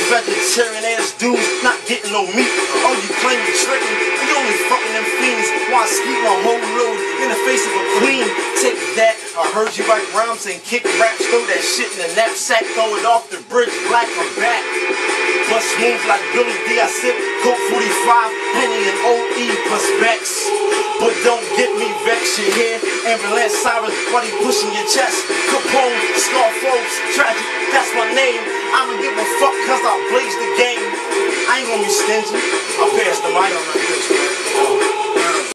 vegetarian ass dudes not getting no meat. Oh, you claim you tricking, you only fucking them fiends. Why skeet my whole load in the face of a queen? Take that, I heard you write rhymes and kick raps. Throw that shit in the knapsack, throw it off the bridge, black or back. Bust smooth like Billy D, I sip Coke 45, Henny and OE plus Bex. But don't get me vexed, you hear? Ambulance sirens, while he pushing your chest. Capone, Scarface, tragic, that's my name. I don't give a fuck cause I blaze the game. I ain't gonna be stingy, I'll pass the mic on like this, man.